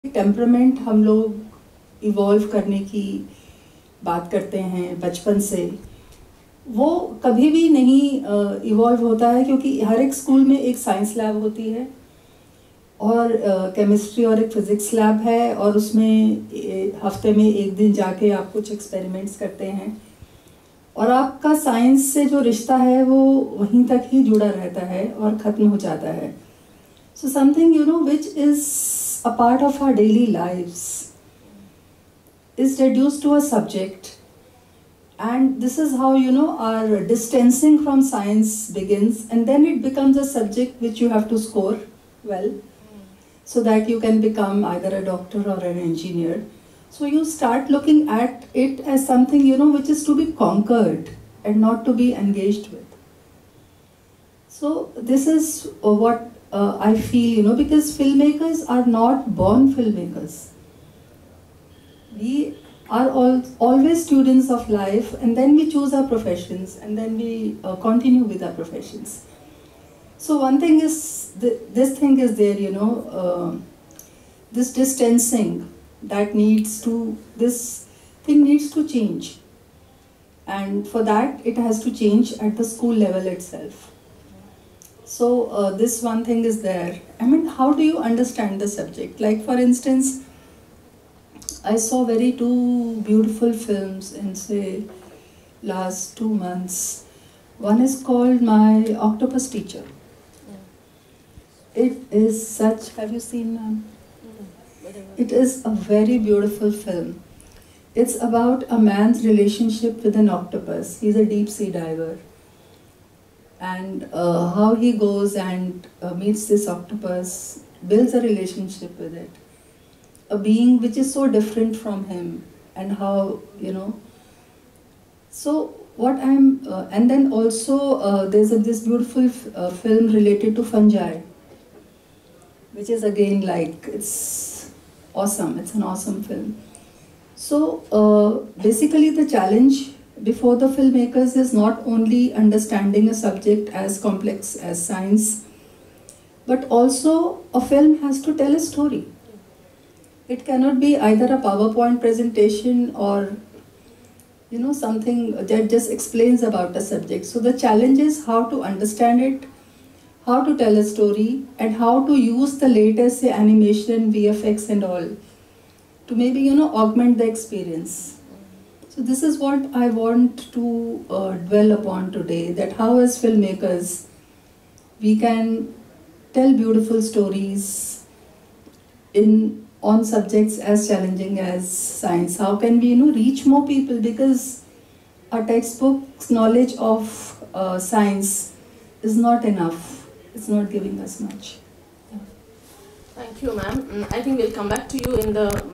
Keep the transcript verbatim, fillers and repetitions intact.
Temperament हम लोग evolve करने की बात करते हैं बचपन से, वो कभी भी नहीं इवॉल्व होता है, क्योंकि हर एक स्कूल में एक साइंस लैब होती है और केमिस्ट्री और एक फिज़िक्स लैब है, और उसमें हफ्ते में एक दिन जाके आप कुछ एक्सपेरिमेंट्स करते हैं और आपका साइंस से जो रिश्ता है वो वहीं तक ही जुड़ा रहता है और ख़त्म हो जाता है. So something you know which is a part of our daily lives is reduced to a subject, and this is how you know our distancing from science begins, and then it becomes a subject which you have to score well so that you can become either a doctor or an engineer. So you start looking at it as something you know which is to be conquered and not to be engaged with. So this is uh, what Uh, I feel, you know, because filmmakers are not born filmmakers. We are all, always students of life, and then we choose our professions, and then we uh, continue with our professions. So one thing is, th this thing is there, you know, uh, this distancing that needs to, this thing needs to change. And for that, it has to change at the school level itself. So uh, this one thing is there. I mean, how do you understand the subject? Like for instance, I saw very two beautiful films in say last two months. One is called My Octopus Teacher. It is such, have you seen um, it is a very beautiful film. It's about a man's relationship with an octopus. He's a deep sea diver. And uh, how he goes and uh, meets this octopus, builds a relationship with it, a being which is so different from him, and how, you know. So what I'm, uh, and then also uh, there's a, this beautiful uh, film related to fungi, which is again like, it's awesome, it's an awesome film. So uh, basically the challenge before the filmmakers is not only understanding a subject as complex as science, but also a film has to tell a story. It cannot be either a PowerPoint presentation or you know something that just explains about a subject. So the challenge is how to understand it, how to tell a story, and how to use the latest say, animation, V F X and all to maybe you know augment the experience. So this is what I want to uh, dwell upon today, that how as filmmakers we can tell beautiful stories in on subjects as challenging as science. How can we you know reach more people, because our textbook's knowledge of uh, science is not enough. It's not giving us much. Thank you, ma'am. I think we'll come back to you in the